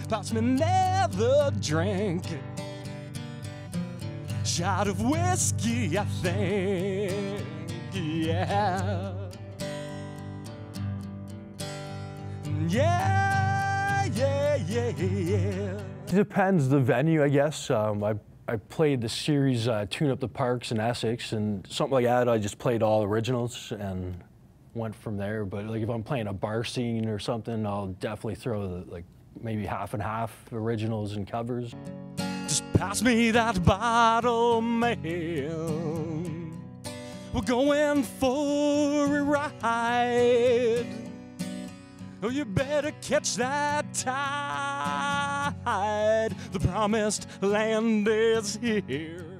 pass me another drink. Shot of whiskey, I think, yeah. Yeah, yeah, yeah, yeah. It depends the venue, I guess. I played the series Tune Up the Parks in Essex, and something like that, I just played all originals and went from there. But like if I'm playing a bar scene or something, I'll definitely throw like maybe half and half originals and covers. Just pass me that bottle, man. We're going for a ride. Oh, you better catch that tide. The promised land is here.